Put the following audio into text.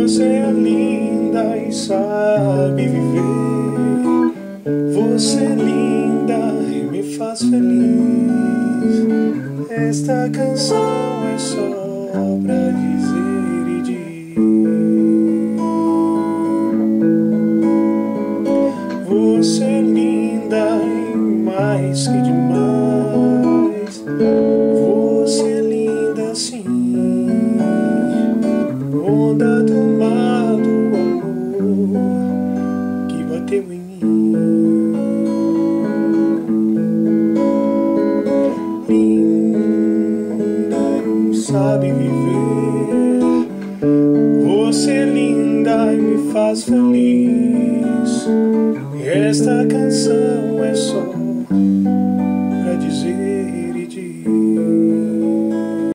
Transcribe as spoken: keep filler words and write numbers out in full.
Você é linda e sabe viver. Você é linda e me faz feliz. Esta canção é só pra dizer e dizer: você é linda e mais que demais. Você é linda sim, onda do mar do amor que bateu em mim. Linda e sabe viver. Você é linda e me faz feliz. Esta canção é só